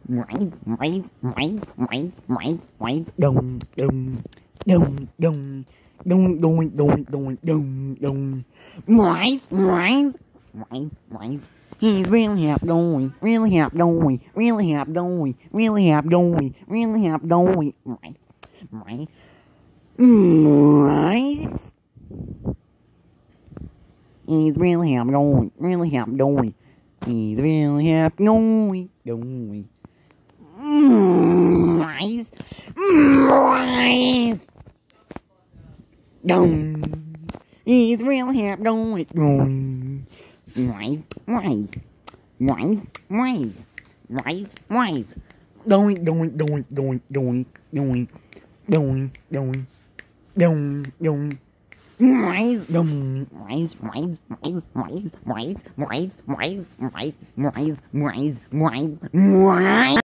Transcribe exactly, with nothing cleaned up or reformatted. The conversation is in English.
Mice, mice, mice, mice, mice, mice. Dum, dum, dum, dum, dum, dum, dum, dum, dum, dum. Mice, mice, mice, mice. He's really happy doing, really happy doing, really happy doing, really happy doing, really happy doing. Mice, mice, mice. He's really happy doing, really happy doing. He's really happy doing, doing. Mice, mice. Dum. He's really happy doing, doing. Mice, mice, mice, mice, mice, mice. Doing, doing, doing, doing, doing, doing, doing, doing, doing, doing. Mice, dum, mice, mice, mice, mice, mice, mice, mice, mice, mice, mice, mice, mice.